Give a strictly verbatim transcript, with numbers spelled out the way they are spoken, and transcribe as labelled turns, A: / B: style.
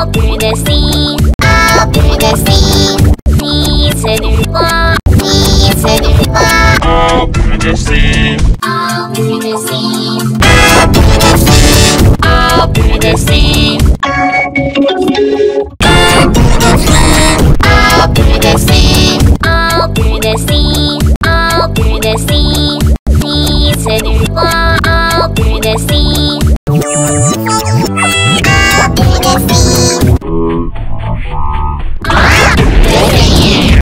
A: Abrudecy, abrudecy, Fils du roi, fils du roi.
B: Abrudecy,
A: Abrudecy, abrudecy, abrudecy, abrudecy, abrudecy, Fils du roi, abrudecy.